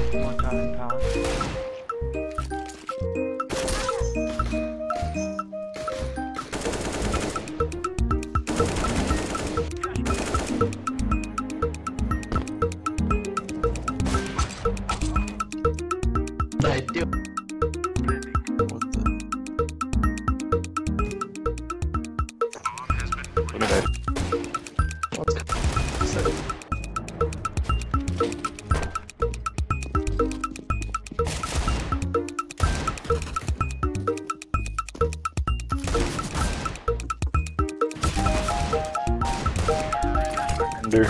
One time in pound. I do. What the? What did I? What the? Under.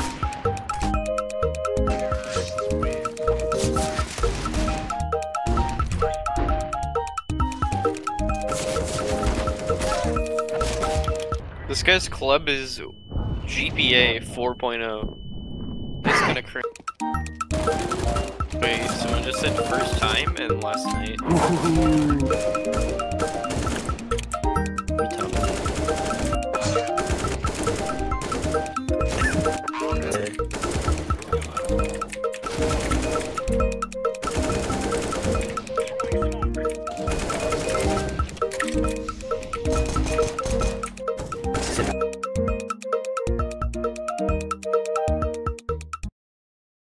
This guy's club is GPA 4.0. It's gonna cringe. Wait, someone just said first time and last night.